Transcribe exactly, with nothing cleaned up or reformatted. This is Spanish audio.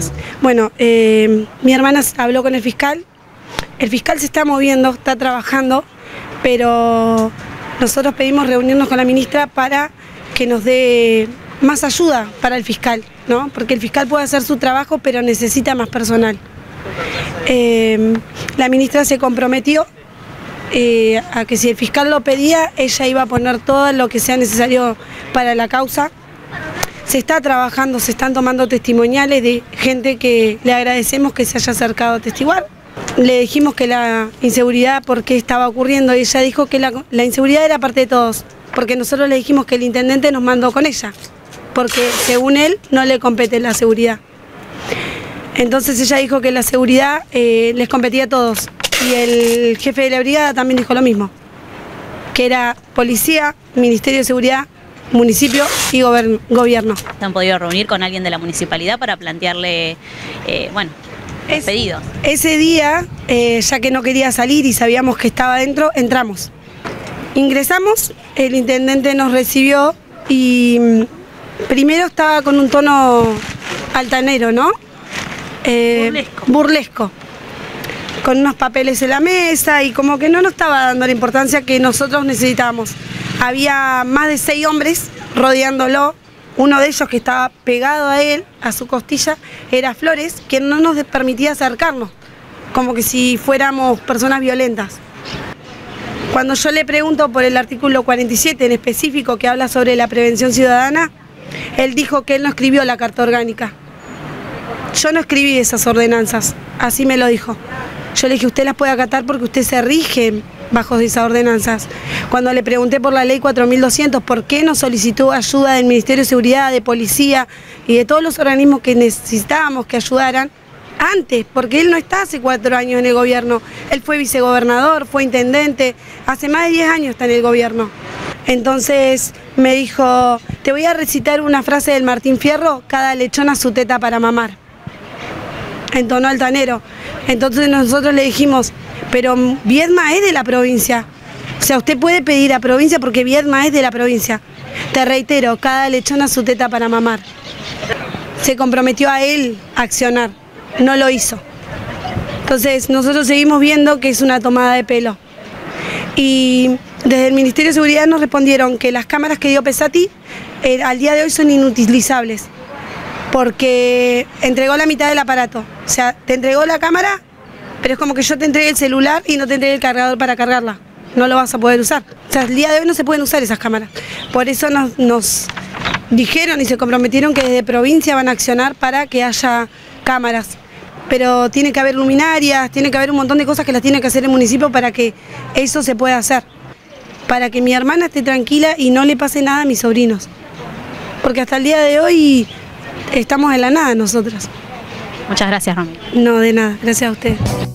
días. Bueno, eh, mi hermana habló con el fiscal, el fiscal se está moviendo, está trabajando, pero nosotros pedimos reunirnos con la ministra para que nos dé más ayuda para el fiscal, ¿no? Porque el fiscal puede hacer su trabajo, pero necesita más personal. Eh, la ministra se comprometió eh, a que si el fiscal lo pedía, ella iba a poner todo lo que sea necesario para la causa. Se está trabajando, se están tomando testimoniales de gente que le agradecemos que se haya acercado a testiguar. Le dijimos que la inseguridad, por qué estaba ocurriendo, y ella dijo que la, la inseguridad era parte de todos, porque nosotros le dijimos que el intendente nos mandó con ella, porque según él no le compete la seguridad. Entonces ella dijo que la seguridad eh, les competía a todos, y el jefe de la brigada también dijo lo mismo, que era policía, Ministerio de Seguridad, municipio y gobierno. ¿Se han podido reunir con alguien de la municipalidad para plantearle, eh, bueno, los pedidos? Ese día, eh, ya que no quería salir y sabíamos que estaba adentro, entramos. Ingresamos, el intendente nos recibió y primero estaba con un tono altanero, ¿no? Eh, burlesco. burlesco. Con unos papeles en la mesa y como que no nos estaba dando la importancia que nosotros necesitábamos. Había más de seis hombres rodeándolo, uno de ellos que estaba pegado a él, a su costilla, era Flores, que no nos permitía acercarnos, como que si fuéramos personas violentas. Cuando yo le pregunto por el artículo cuarenta y siete en específico que habla sobre la prevención ciudadana, él dijo que él no escribió la carta orgánica. Yo no escribí esas ordenanzas, así me lo dijo. Yo le dije, usted las puede acatar porque usted se rige bajo esas ordenanzas. Cuando le pregunté por la ley cuatro mil doscientos, ¿por qué no solicitó ayuda del Ministerio de Seguridad, de Policía y de todos los organismos que necesitábamos que ayudaran? Antes, porque él no está hace cuatro años en el gobierno. Él fue vicegobernador, fue intendente, hace más de diez años está en el gobierno. Entonces me dijo, te voy a recitar una frase del Martín Fierro, cada lechona su teta para mamar. En tono altanero. Entonces nosotros le dijimos, pero Viedma es de la provincia. O sea, usted puede pedir a provincia porque Viedma es de la provincia. Te reitero, cada lechona su teta para mamar. Se comprometió a él a accionar, no lo hizo. Entonces nosotros seguimos viendo que es una tomada de pelo. Y desde el Ministerio de Seguridad nos respondieron que las cámaras que dio Pesati eh, al día de hoy son inutilizables, porque entregó la mitad del aparato. O sea, te entregó la cámara, pero es como que yo te entregué el celular y no te entregué el cargador para cargarla. No lo vas a poder usar. O sea, el día de hoy no se pueden usar esas cámaras. Por eso nos, nos dijeron y se comprometieron que desde provincia van a accionar para que haya cámaras. Pero tiene que haber luminarias, tiene que haber un montón de cosas que las tiene que hacer el municipio para que eso se pueda hacer. Para que mi hermana esté tranquila y no le pase nada a mis sobrinos. Porque hasta el día de hoy estamos en la nada nosotros. Muchas gracias, Ramiro. No, de nada. Gracias a usted.